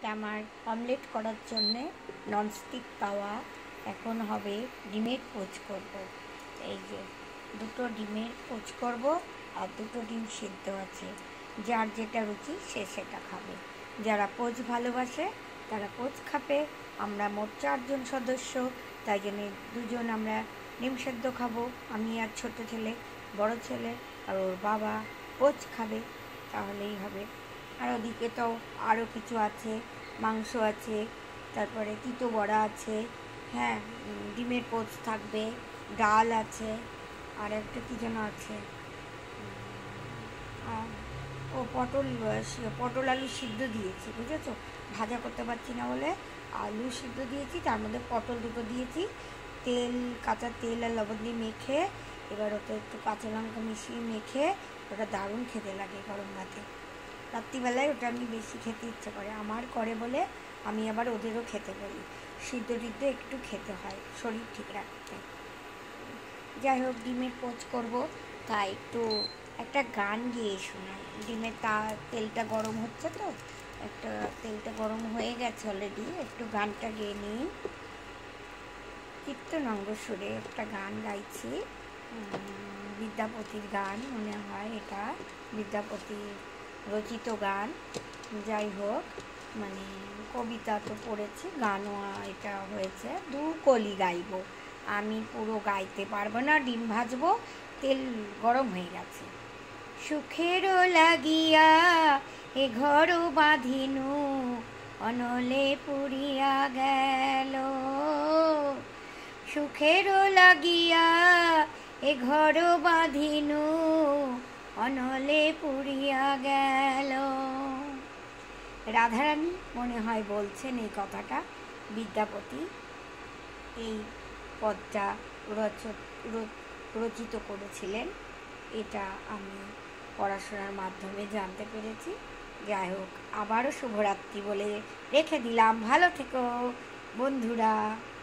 আমার অমলেট করার জন্যে ননস্টিক তাওয়া। এখন হবে ডিমের পোচ করব। এই যে দুটো ডিমের পোচ করব, আর দুটো ডিম সিদ্ধ আছে। যার যেটা রুচি সে সেটা খাবে। যারা পোচ ভালোবাসে তারা পোচ খাবে। আমরা মোট 4 জন সদস্য, তাই জন্য 2 জন আমরা ডিম সেদ্ধ খাবো। আমি আর ছোট ছেলে, বড় ছেলে আর ওর বাবা পোচ খাবে, তাহলেই হবে। আর ওদিকে তো আরও কিছু আছে, মাংস আছে, তারপরে তিতো বড়া আছে, হ্যাঁ, ডিমের পোচ থাকবে, ডাল আছে, আর একটা কী যেন আছে, ও পটল আলু সিদ্ধ দিয়েছি, বুঝেছো? ভাজা করতে পারছি না বলে আলু সিদ্ধ দিয়েছি, তার মধ্যে পটল দুটো দিয়েছি। কাঁচা তেল আর লবণ দিয়ে মেখে, এবার ওতে একটু কাঁচা লঙ্কা মিশিয়ে মেখে, ওটা দারুণ খেতে লাগে গরম ভাতে। রাত্রিবেলায় ওটা আমি বেশি খেতে ইচ্ছে করে, আমার করে বলে আমি আবার ওদেরও খেতে বলি। সিদ্ধ টিদ্ধ একটু খেতে হয় শরীর ঠিক রাখতে। যাই হোক, ডিমের পোচ করব, তাই একটু একটা গান গেয়ে শোনাই। ডিমের তেলটা গরম হচ্ছে তো, তেলটা গরম হয়ে গেছে অলরেডি, একটু গানটা গেয়ে নিই। কীর্তনঙ্গ সুরে একটা গান গাইছি, বিদ্যাপতির গান মনে হয়, এটা বিদ্যাপতির রচিত গান। যাই হোক, মানে কবিতা তো পড়েছি, গানও এটা হয়েছে। 2 কলি গাইব, আমি পুরো গাইতে পারবো না। ডিম ভাজবো, তেল গরম হয়ে গেছে। সুখেরও লাগিয়া এ ঘর বাঁধিনু, অনলে পুরিয়া গেল। সুখেরও লাগিয়া এ ঘর বাঁধিনু, অনলে পুরিয়া গেল। রাধারানী মনে হয় বলছেন এই কথাটা। বিদ্যাপতি এই পদটা রচিত করেছিলেন, এটা আমি পড়াশোনার মাধ্যমে জানতে পেরেছি। যাই হোক, আবারও শুভরাত্রি বলে রেখে দিলাম। ভালো থেকো বন্ধুরা।